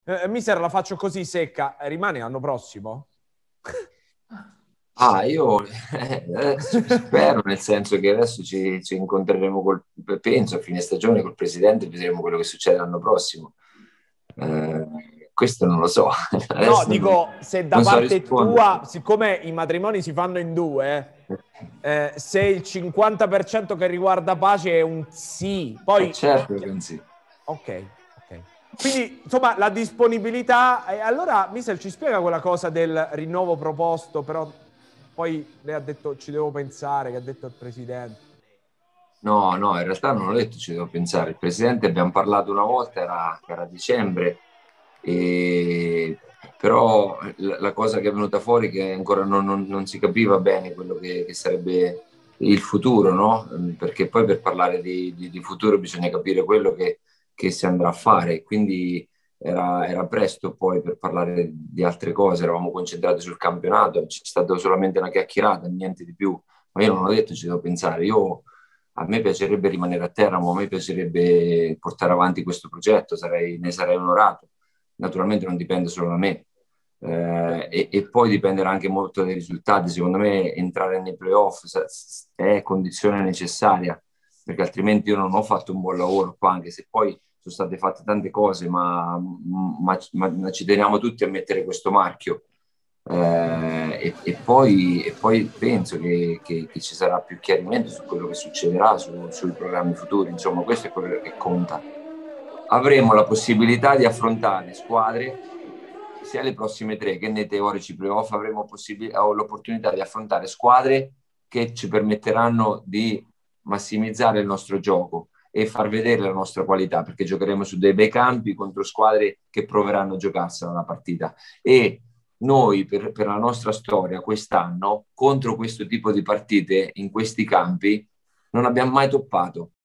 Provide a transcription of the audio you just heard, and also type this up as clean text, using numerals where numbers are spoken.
Mister, la faccio così secca. Rimane l'anno prossimo? Io spero, nel senso che adesso ci incontreremo penso a fine stagione col presidente, vedremo quello che succede l'anno prossimo. Questo non lo so. No, Adesso dico, se da non so parte rispondere. tua, siccome i matrimoni si fanno in due, se il 50% che riguarda Pace è un sì, poi... Certo che non sì. Ok, ok. Quindi, insomma, la disponibilità... allora, Michel, ci spiega quella cosa del rinnovo proposto, però poi lei ha detto ci devo pensare, che ha detto il presidente. No, no, in realtà non ho detto ci devo pensare. Il presidente abbiamo parlato una volta, era a dicembre, e però la cosa che è venuta fuori è che ancora non si capiva bene quello che sarebbe il futuro, no? Perché poi per parlare di futuro bisogna capire quello che si andrà a fare. Quindi era presto poi per parlare di altre cose, eravamo concentrati sul campionato, c'è stata solamente una chiacchierata, niente di più. Ma io non ho detto ci devo pensare, a me piacerebbe rimanere a Teramo, a me piacerebbe portare avanti questo progetto, ne sarei onorato. Naturalmente non dipende solo da me. E poi dipenderà anche molto dai risultati. Secondo me entrare nei playoff è condizione necessaria, perché altrimenti io non ho fatto un buon lavoro qua, anche se poi sono state fatte tante cose, ma ci teniamo tutti a mettere questo marchio. E poi penso che ci sarà più chiarimento su quello che succederà sui programmi futuri. Insomma, questo è quello che conta. Avremo la possibilità di affrontare squadre, sia le prossime tre che nei teorici playoff, avremo l'opportunità di affrontare squadre che ci permetteranno di massimizzare il nostro gioco e far vedere la nostra qualità, perché giocheremo su dei bei campi contro squadre che proveranno a giocarsela la partita. E noi per la nostra storia quest'anno contro questo tipo di partite in questi campi non abbiamo mai toppato.